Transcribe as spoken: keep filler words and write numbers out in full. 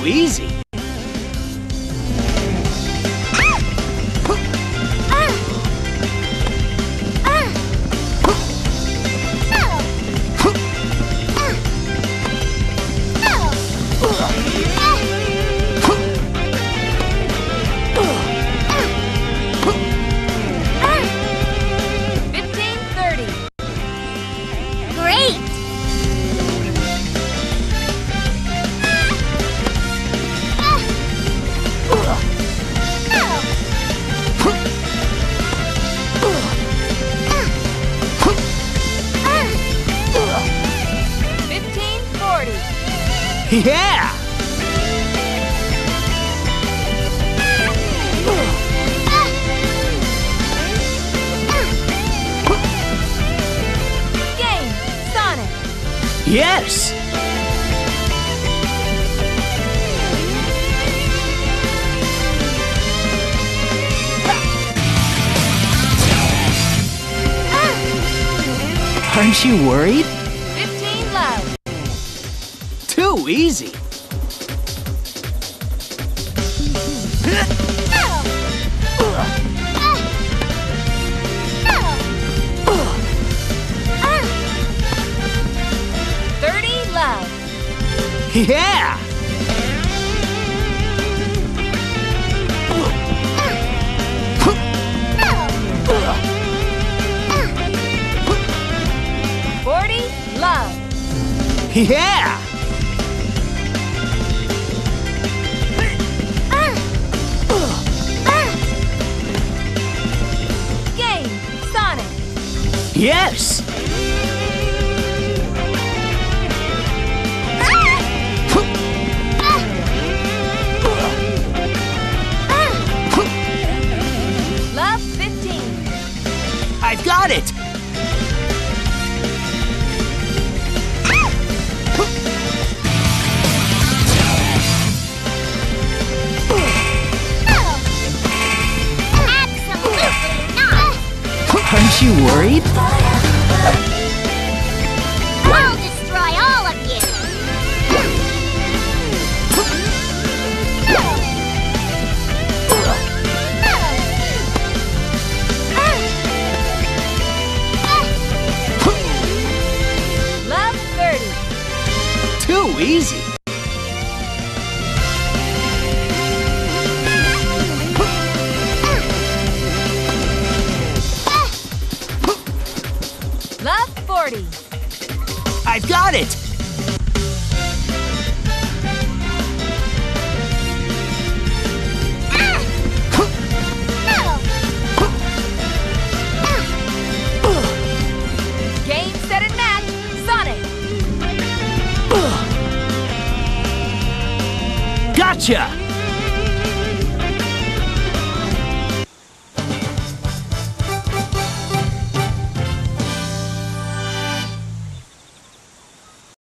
Too easy. Yeah! Game, Sonic. Yes! Aren't you worried? fifteen love. Too easy. thirty love. Yeah! forty love. Yeah! Game, Sonic. Yes! Love fifteen. I've got it! Aren't you worried? I'll destroy all of you! Love thirty. Too easy. Love forty. I've got it! Game, set, and match. Sonic. Gotcha!